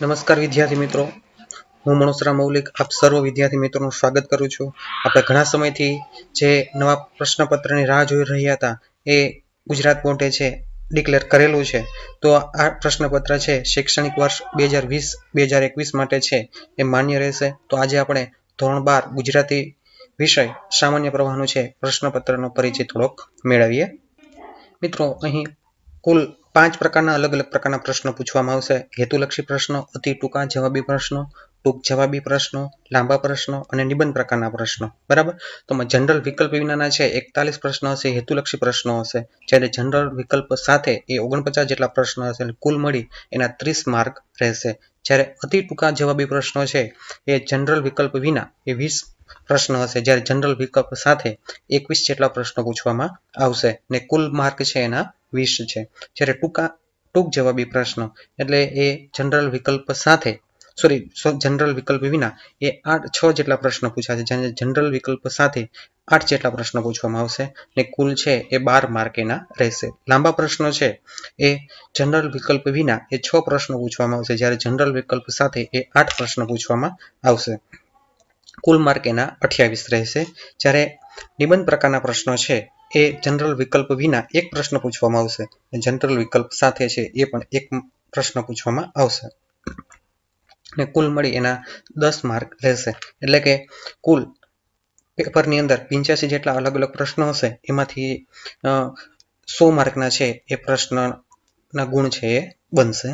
नमस्कार विद्यार्थी मित्रों, हूँ मनोसरा मौलिक आप सर्व विद्यार्थी मित्रों स्वागत करूँ छूं। આપણે ઘણા સમયથી જે નવા પ્રશ્નપત્રની રાહ જોઈ રહ્યા હતા એ ગુજરાત બોર્ડે છે ડિક્લેર કરેલું છે। તો આ પ્રશ્નપત્ર છે શૈક્ષણિક વર્ષ 2020-2021 માટે છે એ માન્ય રહેશે। તો આજે આપણે ધોરણ 12 ગુજરાતી વિષય સામાન્ય પ્રવાહનું છે પ્રશ્નપત્રનો પરિચય થોડોક મેળવીએ। મિત્રો અહીં कुल 5 प्रकारना अलग अलग प्रकारना प्रश्न पूछवामां आवशे। हेतुलक्षी प्रश्न, अति टूंका जवाबी प्रश्नो, टूंक जवाबी प्रश्नो, लांबा प्रश्नो अने निबंध प्रकारना प्रश्नो। बराबर। तो जनरल विकल्प विनाना छे 41 प्रश्न हशे, हेतुलक्षी प्रश्नो हशे। ज्यारे जनरल विकल्प साथे ए 49 जेटला प्रश्न हशे, कुल मळी एना 30 मार्क रहेशे। ज्यारे अति टूंका जवाबी प्रश्नो छे ए जनरल विकल्प विना ए 20 प्रश्न हशे, ज्यारे जनरल विकल्प साथे 21 जेटला प्रश्नो पूछवामां आवशे ने कुल मार्क छे एना 20 छे। ज्यारे टूंक जवाबी प्रश्न एटले ए जनरल विकल्प साथे जनरल विकल्प विना ए 6 जेटला प्रश्न पूछाशे, ज्यारे जनरल विकल्प साथे 8 जेटला प्रश्न पूछवामां आवशे ने कुल छे ए 12 मार्क एना रहेशे। लांबा प्रश्न छे ए जनरल विकल्प विना ए 6 प्रश्न पूछवामां आवशे, ज्यारे जनरल विकल्प साथे ए 8 प्रश्न पूछवामां आवशे। कुल मार्क एना 28 रहेशे। ज्यारे निबंध प्रकारना प्रश्न छे ए जनरल विकल्प विना एक प्रश्न पूछवामां आवशे, जनरल विकल्प साथे छे ए पण एक प्रश्न पूछवामां आवशे ने कुल मळी एना 10 मार्क रहेशे। एटले के कुल पेपरनी अंदर 85 जेटला अलग अलग प्रश्न हशे, एमांथी 100 मार्कना छे ए प्रश्नना गुण छे ए बनशे।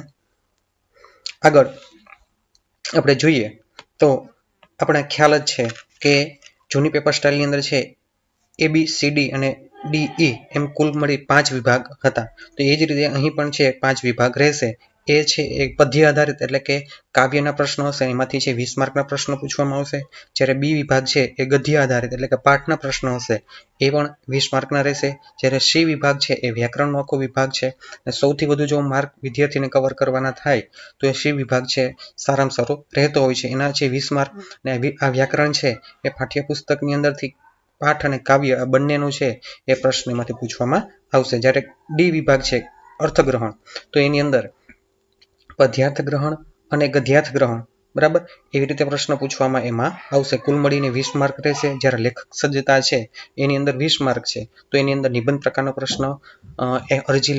आगळ आपणे जोईए तो आपणे ख्याल ज छे के जूनी पेपर स्टाइलनी अंदर छे ABCD અને DE एम कुल मळी 5 विभाग हता। तो ए ज रीते અહીં पण छे 5 विभाग रहेशे। ए छे एक पद्य आधारित एटले के काव्यना प्रश्नो हशे, एमांथी छे 20 मार्कना प्रश्न पूछवामां आवशे। ज्यारे बी विभाग छे ए गद्य आधारित एटले के पाठना प्रश्नो हशे, ए पण 20 मार्कना रहेशे। ज्यारे सी विभाग छे ए व्याकरणनो आखो विभाग छे अने सौथी वधु जो मार्क विद्यार्थीने कवर करवाना थाय तो ए सी विभाग छे सारामां सारो रहेतो होय छे, एना छे 20 मार्क ने आ व्याकरण छे ए पाठ्यपुस्तकनी अंदरथी पाठ अने काव्य आ बंनेनुं छे ए प्रश्न एमांथी पूछवामां आवशे। ज्यारे डी विभाग छे अर्थग्रहण तो एनी अंदर पद्यार्थ ग्रहण अने गद्यार्थ ग्रहण बराबर एवी रीते प्रश्न पूछवामां एमां आवशे। कुल मळीने 20 मार्क रहेशे। ज्यारे लेखक सज्जता छे एनी अंदर 20 मार्क छे। तो एनी अंदर निबंध प्रकारनो प्रश्न अरजी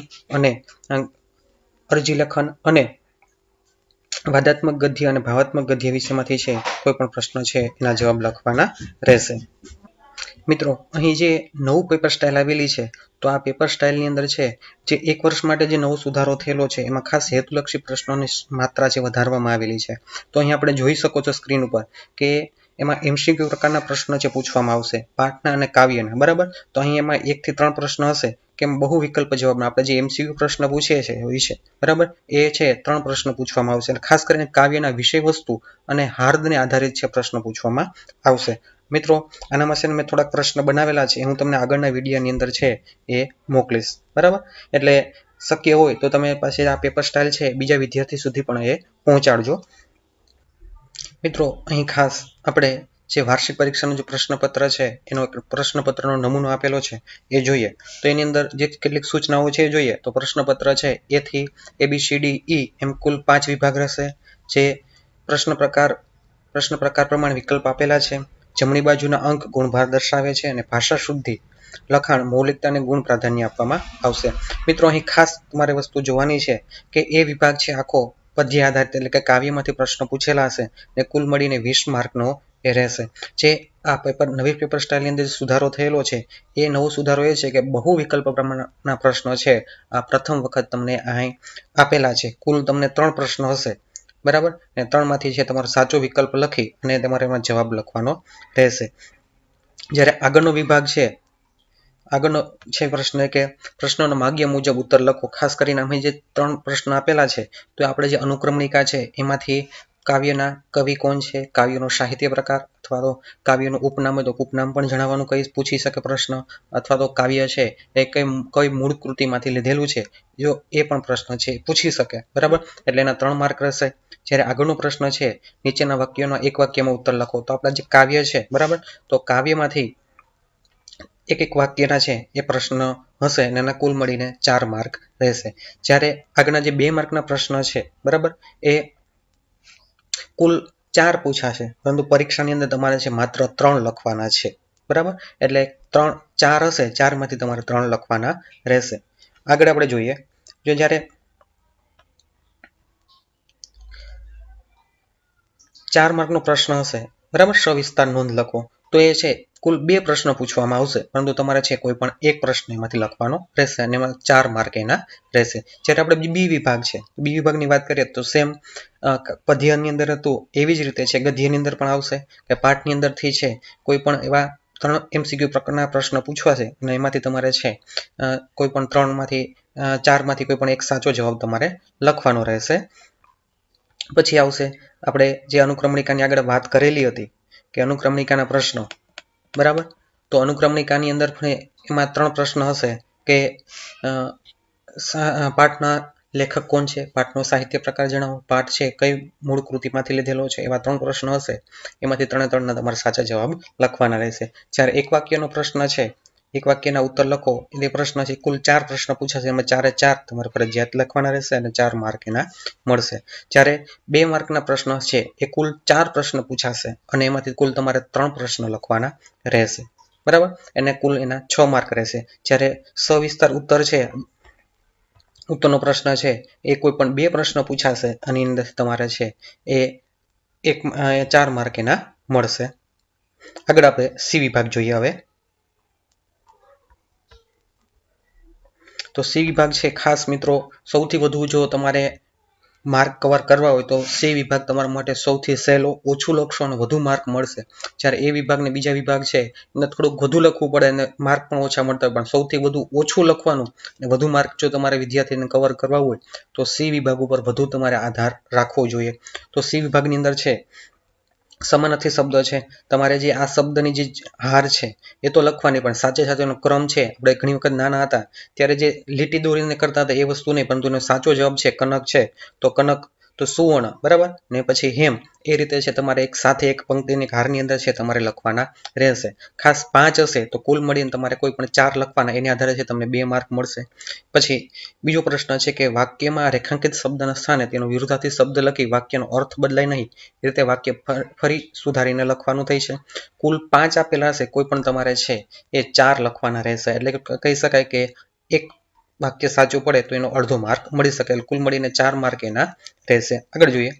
लेखन अने वादात्मक गद्य अने भावात्मक गद्य विषयमांथी छे कोई पण प्रश्न छे एना जवाब लखवाना रहेशे। मित्रों अहीं जे नवुं पेपर स्टाइल आवेली छे तो आ पेपर स्टाइलनी अंदर छे जे एक वर्ष माटे जे नवो सुधारो थयेलो छे एमां खास हेतुलक्षी प्रश्नोनी मात्रा छे वधारवामां आवेली छे। तो अहीं आपणे जोई शको छो स्क्रीन उपर के एमां MCQ प्रकारना प्रश्न छे पूछवामां आवशे पाठना अने काव्यना। बराबर। तो अहीं एमां 1 થી 3 प्रश्न हशे के बहु विकल्प जवाबना आपणे जे MCQ प्रश्न पूछीए छे विषय बराबर ए छे 3 प्रश्न पूछवामां आवशे। खास करीने काव्यना विषय वस्तु अने हार्दने आधारित छे प्रश्न पूछवामां आवशे। मित्रों आना माटे मैं थोड़ा प्रश्न बनावेला छे, हूँ तमने आगळना विडियोनी अंदर छे ए मोकलीश। बराबर। एटले शक्य होय तो तमे पाछे आ पेपर स्टाइल छे बीजा विद्यार्थी सुधी पण ए पहोंचाडजो। मित्रों अहीं खास आपणे जे वार्षिक परीक्षानो जो प्रश्नपत्र छे एनो प्रश्नपत्रनो नमूनो आपेलो छे ए जोईए। तो एनी अंदर जे કેટલીક सूचनाओ छे जोईए तो प्रश्नपत्र छे ए थी ABCDE एम कुल 5 विभाग रहेशे। जे प्रश्न प्रकार प्रमाणे विकल्प आपेला छे। जमणी बाजुना अंक गुणभार दर्शावे छे अने भाषा शुद्धि लखाण मौलिकता ने गुण प्राधान्य आपवामां आवशे। मित्रों अहीं खास तमारे वस्तु जोवानी छे के ए विभाग छे आखो पद्य आधारित एटले के काव्यमांथी प्रश्न पूछेला हशे ने कुल मळीने 20 मार्कनो ए रहेशे। जे आ पेपर नवी पेपर स्टाइलनी अंदर सुधारो थयेलो छे ए नवो सुधारो ए छे के बहु विकल्प प्रमाणना प्रश्न छे आ प्रथम वखत तमने અહીં आपेला छे। कुल तमने 3 प्रश्न हशे। बराबर ने 3 मांथी छे तमारो साचो विकल्प लखी अने तमारे एमां जवाब लखवानो रहेशे। ज्यारे आगळनो विभाग छे आगळनो छे प्रश्न के प्रश्नोना माग्य मुजब उत्तर लखो। खास करीने अहीं जे 3 प्रश्न आपेला छे तो आपणे जे अनुक्रमणिका छे एमांथी काव्यना कवि कोण छे, काव्यनो साहित्य प्रकार अथवा तो काव्यनो उपनाम तो उपनाम पण जणाववानुं कई पूछी शके प्रश्न, अथवा तो काव्य छे ए कई मूळ कृतिमांथी लीधेलुं छे जो ए पण प्रश्न छे पूछी शके। बराबर। एटले एना 3 मार्क रहेशे। ज्यारे आगळनो प्रश्न छे नीचेना वाक्योना एक वाक्यमां उत्तर लखो। तो आपणा जे काव्य छे बराबर तो काव्यमांथी एक वाक्यना छे ए प्रश्न हशे अने एना कुल मळीने 4 मार्क रहेशे। ज्यारे आगळना जे 2 मार्कना प्रश्न छे बराबर ए કુલ 4 પૂછાશે, પરંતુ પરીક્ષાની અંદર તમારે છે માત્ર 3 લખવાના છે, બરાબર? એટલે 4 હશે, 4 માંથી તમારે 3 લખવાના રહેશે. આગળ આપણે જોઈએ, જો જ્યારે 4 માર્કનો પ્રશ્ન હશે, બરાબર, સવિસ્તાર નોંધ લખો, તો એ છે કુલ 2 પ્રશ્ન પૂછવામાં આવશે, પરંતુ તમારે છે કોઈ પણ એક પ્રશ્ન એમાંથી લખવાનો રહેશે અને એમાં 4 માર્ક એના રહેશે. જ્યારે આપણે બી વિભાગ છે, બી વિભાગની વાત કરીએ તો સેમ પદ્યની અંદર હતું એવી જ રીતે છે, ગદ્યની અંદર પણ આવશે કે પાઠની અંદરથી છે કોઈ પણ એવા 3 MCQ પ્રકારના પ્રશ્ન પૂછવાશે અને એમાંથી તમારે છે કોઈ પણ 3 માંથી 4 માંથી કોઈ પણ એક સાચો જવાબ તમારે લખવાનો રહેશે. પછી આવશે આપણે જે અનુક્રમણિકાની આગળ વાત કરેલી હતી કે અનુક્રમણિકાના પ્રશ્નો, બરાબર? તો અનુક્રમણિકાની અંદર પણ એમાં 3 પ્રશ્ન હશે કે પાઠના લેખક કોણ છે, પાઠનો સાહિત્ય પ્રકાર જણાવો, પાઠ છે કઈ મૂળ કૃતિમાંથી લીધેલો છે, એવા 3 પ્રશ્નો હશે. એમાંથી 3 તમારે સાચા જવાબ લખવાના રહેશે. જ્યારે એક વાક્યનો પ્રશ્ન છે, એક વાક્યના ઉત્તર લખો, એ પ્રશ્ન છે, કુલ 4 પ્રશ્ન પૂછાશે, એમાં 4 તમારે ફરજિયાત લખવાના રહેશે અને 4 માર્ક એના મળશે. જ્યારે 2 માર્કના પ્રશ્ન છે એ કુલ 4 પ્રશ્ન પૂછાશે અને એમાંથી કુલ તમારે 3 પ્રશ્ન લખવાના રહેશે, બરાબર? એને કુલ એના 6 માર્ક રહેશે. જ્યારે સવિસ્તાર ઉત્તર છે, ઉત્તરનો પ્રશ્ન છે એ કોઈ પણ 2 પ્રશ્ન પૂછાશે અને એની અંદર તમારે છે એ 4 માર્ક એના મળશે. આગળ આપણે સી વિભાગ જોઈએ. હવે તો સી વિભાગ છે, ખાસ મિત્રો સૌથી વધુ જો તમારે માર્ક કવર કરવા હોય તો સી વિભાગ તમારા માટે સૌથી સહેલો, ઓછું લખશો અને વધુ માર્ક મળશે. જ્યારે એ વિભાગ ને બીજા વિભાગ છે એને થોડુંક વધુ લખવું પડે અને માર્ક પણ ઓછા મળતા હોય, પણ સૌથી વધુ ઓછું લખવાનું અને વધુ માર્ક જો તમારે વિદ્યાર્થીને કવર કરવા હોય તો સી વિભાગ ઉપર વધુ તમારે આધાર રાખવો જોઈએ. તો સી વિભાગની અંદર છે સમાનાર્થી શબ્દ છે, તમારે જે આ શબ્દની જે હાર છે એ તો લખવાની, પણ સાચે સાથેનો ક્રમ છે, આપણે ઘણી વખત નાના હતા ત્યારે જે લીટી દોરીને કરતા હતા એ વસ્તુ નહીં, પરંતુ એનો સાચો જવાબ છે કનક છે, તો કનક તો સુવર્ણ, બરાબર? ને પછી હેમ, એ રીતે છે તમારે એક સાથે એક પંક્તિની હારની અંદર છે તમારે લખવાના રહેશે. ખાસ 5 હશે તો કુલ મળીને તમારે કોઈ પણ 4 લખવાના, એની આધારે છે તમને 2 માર્ક મળશે. પછી બીજો પ્રશ્ન છે કે વાક્યમાં રેખાંકિત શબ્દના સ્થાને તેનો વિરુદ્ધાર્થી શબ્દ લખી વાક્યનો અર્થ બદલાય નહીં, એ રીતે વાક્ય ફરી સુધારીને લખવાનું થઈ છે. કુલ 5 આપેલા હશે, કોઈ પણ તમારે છે એ 4 લખવાના રહેશે. એટલે કહી શકાય કે એક વાક્ય સાચું પડે તો એનો અડધો માર્ક મળી શકે, કુલ મળીને 4 માર્ક એના રહેશે. આગળ જોઈએ,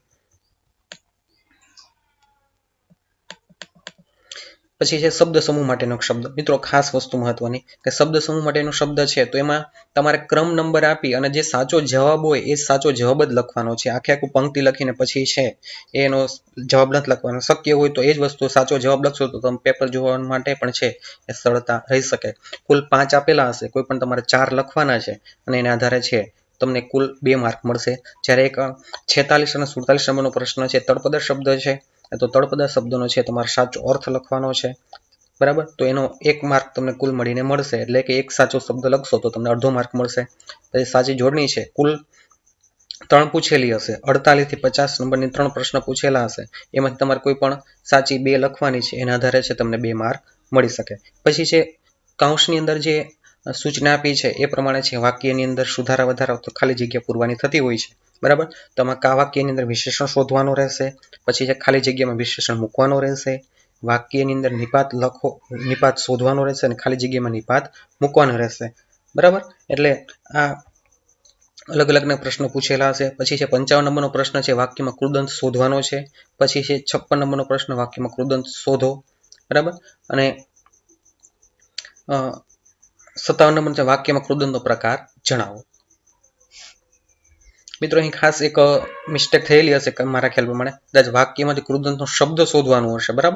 પછી છે શબ્દ સમૂહ માટેનો શબ્દ. મિત્રો ખાસ વસ્તુ મહત્વની કે શબ્દ સમૂહ માટેનો શબ્દ છે તો એમાં તમારે ક્રમ નંબર આપી અને જે સાચો જવાબ હોય એ સાચો જવાબ જ લખવાનો છે. આખું પંક્તિ લખીને પછી છે એનો જવાબ નથી લખવાનો. શક્ય હોય તો એ જ વસ્તુ સાચો જવાબ લખશો તો તમે પેપર જોવા માટે પણ છે એ સરળતા રહી શકે. કુલ 5 આપેલા હશે, કોઈ પણ તમારે 4 લખવાના છે અને એના આધારે છે તમને કુલ 2 માર્ક મળશે. જ્યારે એક 46 અને 47 નંબરનો પ્રશ્ન છે, તળપદા શબ્દ છે, તો તળપદા શબ્દનો છે તમારે સાચો અર્થ લખવાનો છે, બરાબર? તો એનો 1 માર્ક તમને કુલ મળીને મળશે. એટલે કે એક સાચો શબ્દ લખશો તો તમને અડધો માર્ક મળશે. પછી સાચી જોડણી છે, કુલ 3 પૂછેલી હશે, 48 થી 50 નંબરની 3 પ્રશ્ન પૂછેલા હશે, એમાંથી તમારે કોઈ પણ સાચી 2 લખવાની છે, એના આધારે છે તમને 2 માર્ક મળી શકે. પછી છે કૌંસની અંદર જે સૂચના આપી છે એ પ્રમાણે છે વાક્યની અંદર સુધારા વધારા તો ખાલી જગ્યા પૂરવાની થતી હોય છે, બરાબર? તો આમાં વાક્યની અંદર વિશેષણ શોધવાનું રહેશે, પછી છે ખાલી જગ્યામાં વિશેષણ મૂકવાનો રહેશે, વાક્યની અંદર નિપાત લખો, નિપાત શોધવાનો રહેશે અને ખાલી જગ્યામાં નિપાત મૂકવાનો રહેશે, બરાબર? એટલે આ અલગ અલગના પ્રશ્નો પૂછેલા હશે. પછી છે 55 નંબરનો પ્રશ્ન છે, વાક્યમાં કૃદંત શોધવાનો છે. પછી છે 56 નંબરનો પ્રશ્ન, વાક્યમાં કૃદંત શોધો, બરાબર? અને 57 નંબર છે, વાક્યમાં કૃદંતનો પ્રકાર જણાવો. મિત્રો અહીં ખાસ એક મિસ્ટેક થયેલી હશે મારા ખ્યાલ પ્રમાણે, કદાચ વાક્યમાંથી કૃદંતનો શબ્દ શોધવાનો હશે, બરાબર?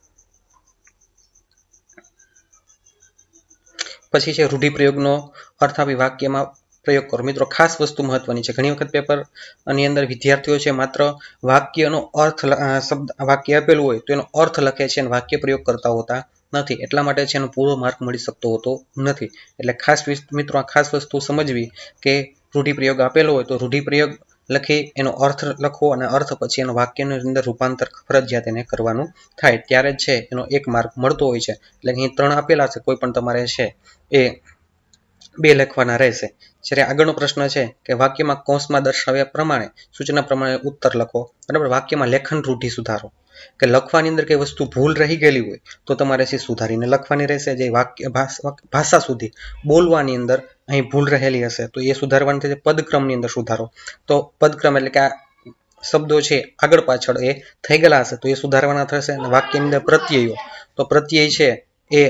પછી છે રૂઢિપ્રયોગનો અર્થ આપી વાક્યમાં પ્રયોગ કરો. મિત્રો ખાસ વસ્તુ મહત્વની છે, ઘણી વખત પેપરની અંદર વિદ્યાર્થીઓ છે માત્ર વાક્યનો અર્થ શબ્દ વાક્ય આપેલું હોય તો એનો અર્થ લખે છે અને વાક્ય પ્રયોગ કરતા હોતા નથી, એટલા માટે છે એનો પૂરો માર્ક મળી શકતો હોતો નથી. એટલે ખાસ મિત્રો આ ખાસ વસ્તુ સમજવી કે રૂઢિપ્રયોગ આપેલો હોય તો રૂઢિપ્રયોગ લખી એનો અર્થ લખવો અને અર્થ પછી એનો વાક્યની અંદર રૂપાંતર ફરજિયાત એને કરવાનું થાય, ત્યારે જ છે એનો 1 માર્ક મળતો હોય છે. એટલે અહીં 3 આપેલા છે, કોઈ પણ તમારે છે એ 2 લખવાના રહેશે। જ્યારે આગળનો પ્રશ્ન છે કે વાક્યમાં કૌંસમાં દર્શાવ્યા પ્રમાણે સૂચના પ્રમાણે ઉત્તર લખો, બરાબર। વાક્યમાં લેખન ત્રુટિ સુધારો, કે લખવાની અંદર કઈ વસ્તુ ભૂલ રહી ગયેલી હોય તો તમારે સુધારીને લખવાની રહેશે। જે વાક્ય ભાષા સુધી બોલવાની અંદર અહીં ભૂલ રહેલી હશે તો એ સુધારવાની થશે। પદક્રમની અંદર સુધારો, તો પદક્રમ એટલે કે આ શબ્દો છે આગળ પાછળ એ થઈ ગયેલા હશે તો એ સુધારવાના થશે। અને વાક્યની અંદર પ્રત્યયો, તો પ્રત્યય છે એ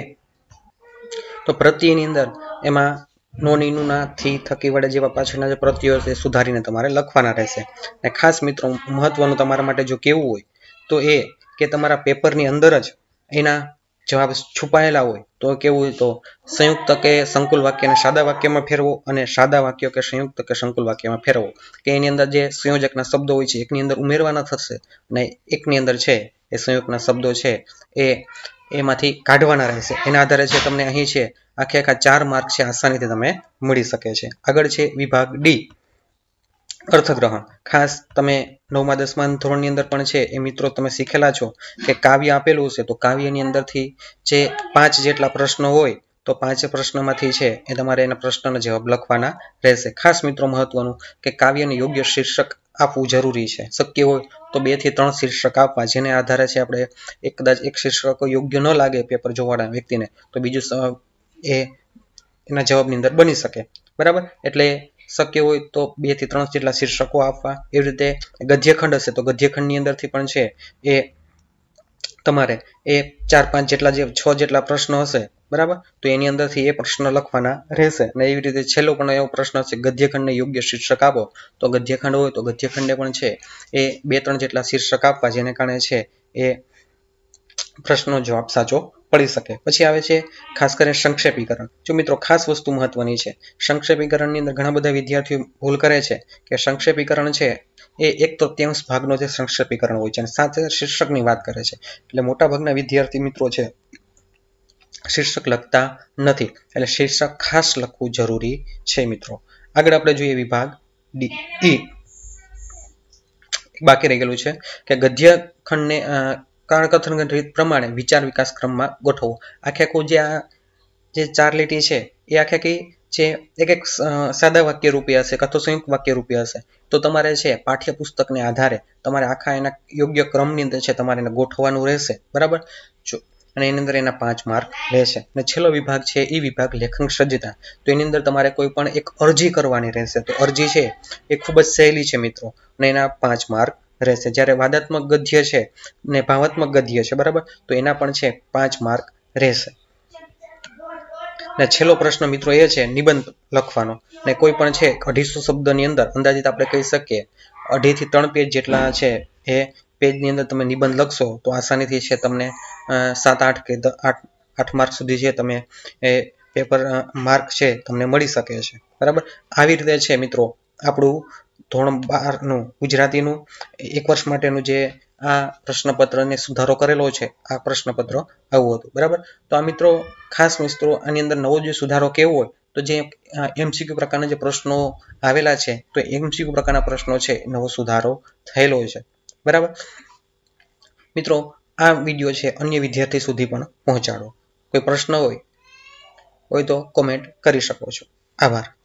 તો પ્રત્યયની અંદર એમાં નો, ની, નું, ના, થી, થકી, વડે જેવા પાછળના જે પ્રત્યયો છે સુધારીને તમારે લખવાના રહેશે। અને ખાસ મિત્રો મહત્વનું તમારા માટે જો કેવું હોય તો એ કે તમારા પેપરની અંદર જ એના જવાબ છુપાયેલા હોય તો કેવું હોય તો સંયુક્ત કે સંકુલ વાક્યને સાદા વાક્યમાં ફેરવો અને સાદા વાક્યો કે સંયુક્ત કે સંકુલ વાક્યમાં ફેરવો, કે એની અંદર જે સંયોજકના શબ્દો હોય છે એકની અંદર ઉમેરવાના થશે અને એકની અંદર છે એ સંયુક્તના શબ્દો છે એ એમાંથી કાઢવાના રહેશે। એના આધારે છે તમને અહીં છે આખે 4 માર્ક છે આસાનીથી તમે મળી શકે છે। આગળ છે વિભાગ ડી, અર્થગ્રહણ। ખાસ તમે 9મા 10મા ધોરણની અંદર પણ છે એ મિત્રો તમે શીખેલા છો કે કાવ્ય આપેલું છે તો કાવ્યની અંદરથી જે 5 જેટલા પ્રશ્નો હોય તો 5 પ્રશ્નમાંથી છે એ તમારે એના પ્રશ્નનો જવાબ લખવાના રહેશે। ખાસ મિત્રો મહત્વનું કે કાવ્યને યોગ્ય શીર્ષક આપવું જરૂરી છે। શક્ય હોય તો 2 થી 3 શીર્ષક આપવા, જેને આધારે છે આપણે કદાચ એક શીર્ષક યોગ્ય ન લાગે પેપર જોવાના વ્યક્તિને તો બીજું એ એના જવાબની અંદર બની શકે, બરાબર। એટલે શક્ય હોય તો 2 થી 3 જેટલા શીર્ષકો આપવા। એવી રીતે ગદ્યખંડ હશે તો ગદ્યખંડની અંદરથી પણ છે એ તમારે એ 4-5 જેટલા જે 6 જેટલા પ્રશ્નો હશે, બરાબર, તો એની અંદરથી એ પ્રશ્ન લખવાના રહેશે। અને એવી રીતે છેલ્લો પણ એવો પ્રશ્ન છે ગદ્યખંડને યોગ્ય શીર્ષક આપો, તો ગદ્યખંડ હોય તો ગદ્યખંડને પણ છે એ 2-3 જેટલા શીર્ષક આપવા, જેને કારણે છે એ પ્રશ્નનો જવાબ સાચો પડી શકે। પછી આવે છે ખાસ કરીને સંક્ષેપીકરણ। જો મિત્રો ખાસ વસ્તુ મહત્વની છે, સંક્ષેપીકરણની અંદર ઘણા બધા વિદ્યાર્થીઓ ભૂલ કરે છે કે સંક્ષેપીકરણ છે એ 1/3 ભાગનો જે સંક્ષેપીકરણ હોય છે અને સાથે શીર્ષકની વાત કરે છે, એટલે મોટાભાગના વિદ્યાર્થી મિત્રો છે શીર્ષક લખતા નથી, એટલે શીર્ષક ખાસ લખવું જરૂરી છે મિત્રો। આગળ આપણે જોઈએ વિભાગ ડી, બાકી રહી ગયેલું છે કે ગદ્યખંડને કાળકથન રીત પ્રમાણે વિચાર વિકાસ ક્રમમાં ગોઠવો। આખે આખું જે 4 લીટી છે એ આખે જે એક સાદા વાક્ય રૂપે હશે કાં સંયુક્ત વાક્ય રૂપે હશે તો તમારે છે પાઠ્યપુસ્તકને આધારે તમારે આખા એના યોગ્ય ક્રમની અંદર છે તમારે એને ગોઠવવાનું રહેશે, બરાબર। અને એની અંદર એના 5 માર્ક રહેશે। અને છેલ્લો વિભાગ છે એ વિભાગ લેખન સજ્જતા। તો એની અંદર તમારે કોઈ પણ એક અરજી કરવાની રહેશે, તો અરજી છે એ ખૂબ જ સહેલી છે મિત્રો અને એના 5 માર્ક રહેશે। જ્યારે વાદાત્મક ગદ્ય છે ને ભાવાત્મક ગદ્ય છે, બરાબર, તો એના પણ છે 5 માર્ક રહેશે। ને છેલ્લો પ્રશ્ન મિત્રો એ છે નિબંધ લખવાનો, ને કોઈ પણ છે 250 શબ્દની અંદર અંદાજિત આપણે કહી શકીએ 2.5 થી 3 પેજ જેટલા છે એ પેજની અંદર તમે નિબંધ લખશો તો આસાનીથી છે તમને 7-8 કે 8 માર્ક સુધી છે તમે એ પેપર માર્ક છે તમને મળી શકે છે, બરાબર। આવી રીતે છે મિત્રો આપણું ધોરણ 12નું ગુજરાતીનું 1 વર્ષ માટેનું જે આ પ્રશ્નપત્રને સુધારો કરેલો છે આ પ્રશ્નપત્ર આવું હતું, બરાબર। તો આ મિત્રો ખાસ મિત્રો આની અંદર નવો જે સુધારો કેવો હોય તો જે MCQ પ્રકારના જે પ્રશ્નો આવેલા છે તો MCQ પ્રકારના પ્રશ્નો છે નવો સુધારો થયેલો છે, બરાબર। મિત્રો આ વિડીયો છે અન્ય વિદ્યાર્થી સુધી પણ પહોંચાડો। કોઈ પ્રશ્ન હોય તો કોમેન્ટ કરી શકો છો। આભાર।